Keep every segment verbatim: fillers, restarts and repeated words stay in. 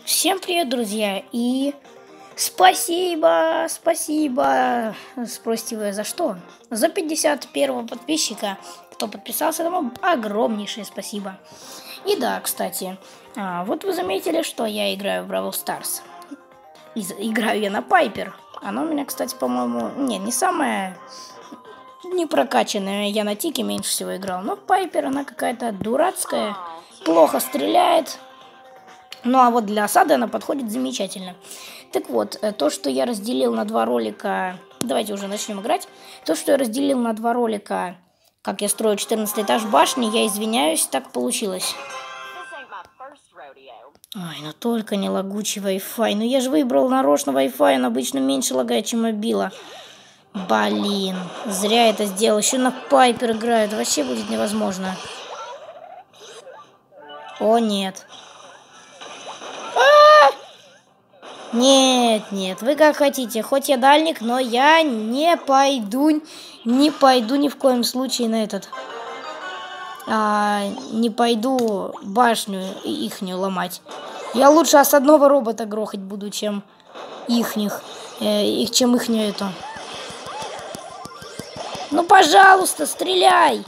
Всем привет, друзья, и спасибо, спасибо, спросите вы за что? За пятьдесят первого подписчика, кто подписался, тому огромнейшее спасибо. И да, кстати, вот вы заметили, что я играю в Бравл Старс. Играю я на Пайпер. Она у меня, кстати, по-моему, не, не самая не прокачанная, я на Тике меньше всего играл, но Пайпер, она какая-то дурацкая, плохо стреляет. Ну а вот для осады она подходит замечательно. Так вот, то, что я разделил на два ролика... Давайте уже начнем играть. То, что я разделил на два ролика, как я строю четырнадцатый этаж башни, я извиняюсь, так получилось. Ай, ну только не лагучий Wi-Fi. Ну я же выбрал нарочно Wi-Fi, он обычно меньше лагает, чем мобила. Блин, зря это сделал. Еще на Пайпер играет, вообще будет невозможно. О, нет. Нет, нет, вы как хотите, хоть я дальник, но я не пойду, не пойду ни в коем случае на этот, а, не пойду башню ихнюю ломать. Я лучше осадного робота грохать буду, чем ихних, э, их, чем ихнюю эту. Ну, пожалуйста, стреляй!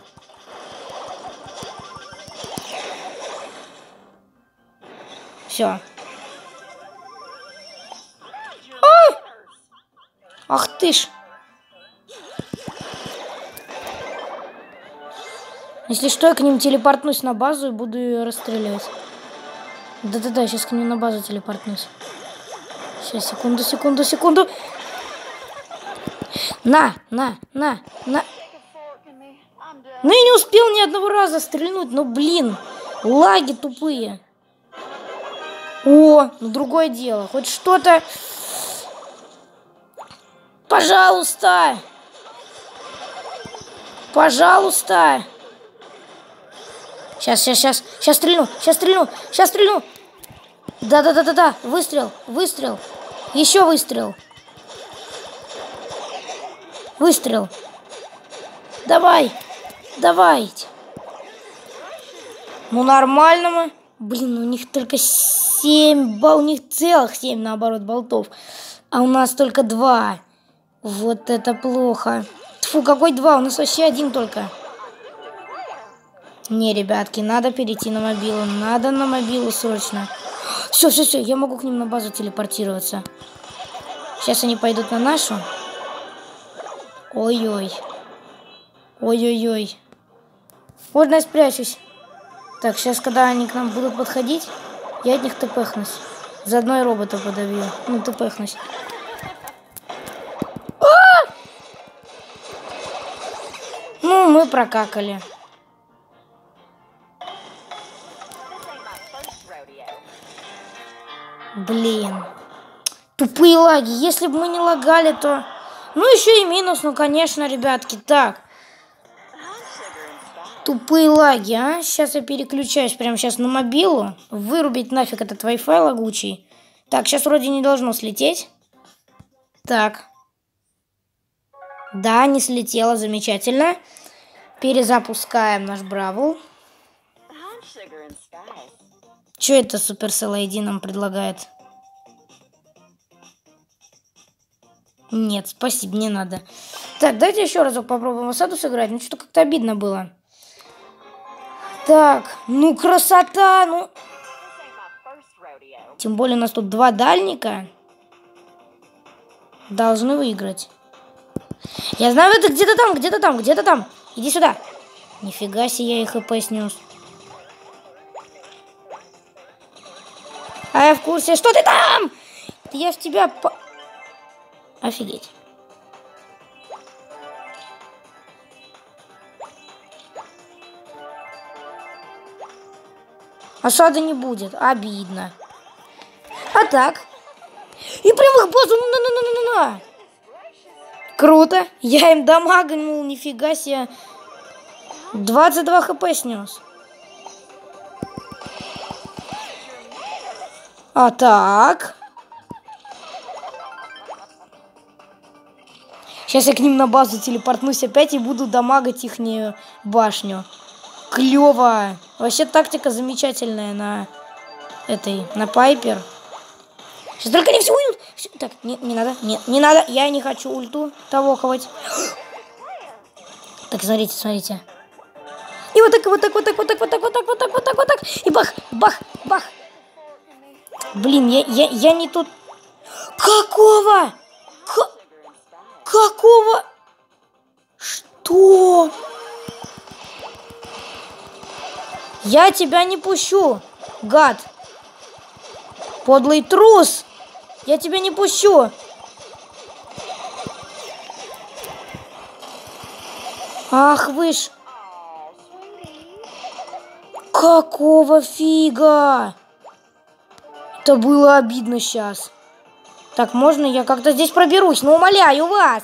Все. Ах ты ж! Если что, я к ним телепортнусь на базу и буду ее расстрелять. Да-да-да, сейчас к ним на базу телепортнусь. Сейчас, секунду, секунду, секунду. На, на, на, на. Ну я не успел ни одного раза стрельнуть, ну блин, лаги тупые. О, ну другое дело, хоть что-то... Пожалуйста! Пожалуйста! Сейчас, сейчас, сейчас, сейчас стрельну, сейчас стрельну, сейчас стрельну! Да-да-да-да-да, выстрел, выстрел, еще выстрел. Выстрел. Давай, давайте. Ну нормально мы. Блин, у них только семь, у них целых семь, наоборот, болтов. А у нас только два. Вот это плохо. Тьфу, какой два? У нас вообще один только. Не, ребятки, надо перейти на мобилу. Надо на мобилу срочно. Все, все, все, я могу к ним на базу телепортироваться. Сейчас они пойдут на нашу. Ой-ой. Ой-ой-ой. Можно я спрячусь? Так, сейчас, когда они к нам будут подходить, я от них тпхнусь. Заодно и робота подобью. Ну, тпхнусь. Ну, мы прокакали. Блин. Тупые лаги. Если бы мы не лагали, то... Ну, еще и минус, ну, конечно, ребятки. Так. Тупые лаги, а? Сейчас я переключаюсь прямо сейчас на мобилу. Вырубить нафиг этот Wi-Fi лагучий. Так, сейчас вроде не должно слететь. Так. Да, не слетело, замечательно. Перезапускаем наш Бравл. Что это Supercell ай ди нам предлагает? Нет, спасибо, не надо. Так, давайте еще разок попробуем осаду сыграть. Ну, что-то как-то обидно было. Так, ну красота, ну... Тем более у нас тут два дальника. Должны выиграть. Я знаю, это где-то там, где-то там, где-то там. Иди сюда. Нифига себе, я их хп снес. А я в курсе, что ты там? Я в тебя... По... Офигеть. Осады не будет. Обидно. А так. И прям их базу. На-на-на-на-на-на. Круто. Я им дамагнул. Нифига себе. двадцать два хп снес. А так. Сейчас я к ним на базу телепортнусь опять и буду дамагать ихнюю башню. Клево. Вообще тактика замечательная на этой, на Пайпер. Сейчас только не всю ult. Всё. Так, не, не надо, нет, не надо. Я не хочу ульту того хавать. Так, смотрите, смотрите. И вот так, вот так, вот так, вот так, вот так, вот так, вот так, вот так, вот так. И бах, бах, бах. Блин, я, я, я не тут. Какого? К... Какого? Что? Я тебя не пущу, гад. Подлый трус. Я тебя не пущу. Ах вы ж. Какого фига? Это было обидно сейчас. Так, можно я как-то здесь проберусь? Ну, умоляю вас.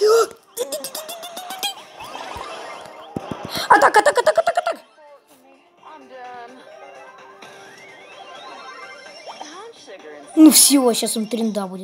Атак, атак, атак, атак, атак. Ну все, сейчас им тренда будет.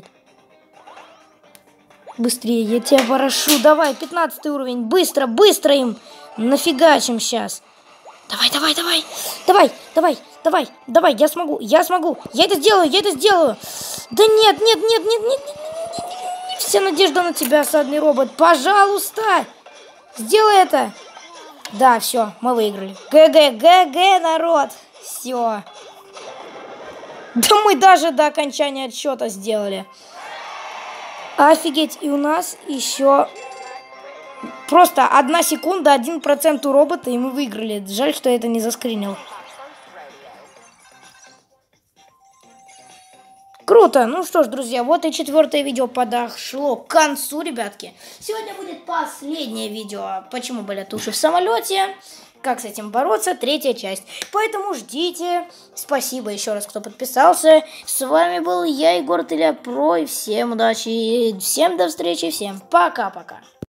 Быстрее, я тебя порошу. Давай, пятнадцатый уровень. Быстро, быстро им нафигачим сейчас. Давай, давай, давай. Давай, давай, давай, давай. Я смогу, я смогу. Я это сделаю, я это сделаю. Да нет, нет, нет, нет, нет, нет, нет, нет, нет. Вся надежда на тебя, осадный робот. Пожалуйста, сделай это. Да, все, мы выиграли. ГГ, ГГ, народ. Все. Да мы даже до окончания отсчета сделали. Офигеть, и у нас еще просто одна секунда, один процент у робота, и мы выиграли. Жаль, что я это не заскринил. Круто. Ну что ж, друзья, вот и четвертое видео подошло к концу, ребятки. Сегодня будет последнее видео. Почему болят уши в самолете? Как с этим бороться? Третья часть. Поэтому ждите. Спасибо еще раз, кто подписался. С вами был я, Егор Тыля Про. И всем удачи. Всем до встречи. Всем пока-пока.